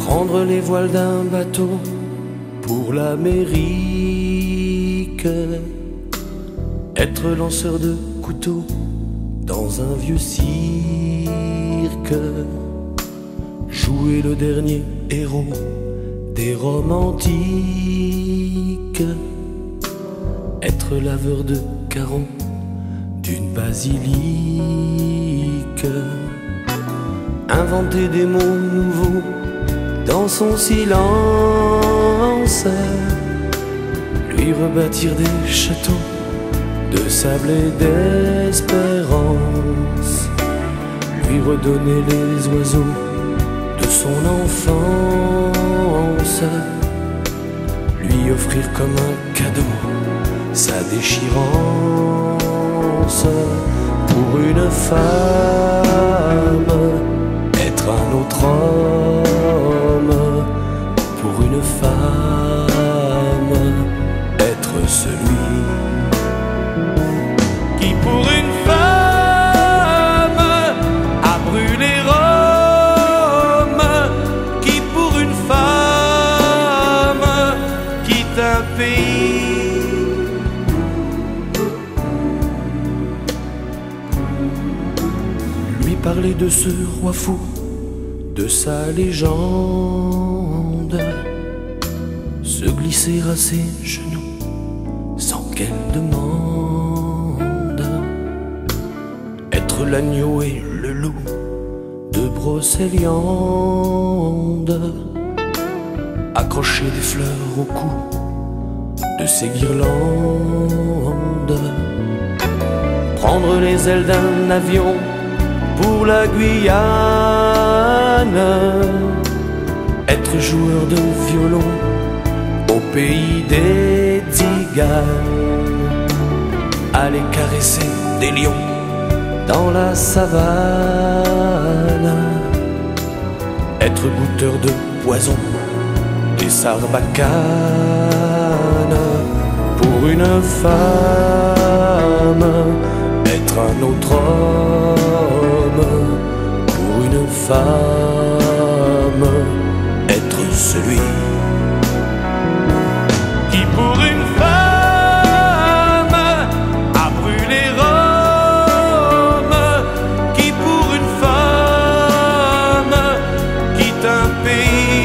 Prendre les voiles d'un bateau pour l'Amérique, être lanceur de couteaux dans un vieux cirque, jouer le dernier héros des romantiques, être laveur de carreaux d'une basilique, inventer des mots nouveaux dans son silence, lui rebâtir des châteaux de sable et d'espérance, lui redonner les oiseaux de son enfance, lui offrir comme un cadeau sa déchirance. Pour une femme, être un autre homme. Pour une femme, être celui qui pour une femme a brûlé Rome, qui pour une femme quitte un pays. Lui parler de ce roi fou, de sa légende, se glisser à ses genoux sans qu'elle demande, être l'agneau et le loup de Brocéliande, accrocher des fleurs au cou de ses guirlandes, prendre les ailes d'un avion pour la Guyane, être joueur de violon au pays des tziganes, aller caresser des lions dans la savane, être goûteur de poison des sarbacane. Pour une femme, être un autre homme. Pour une femme, être celui qui pour une femme a brûlé Rome, qui pour une femme quitte un pays.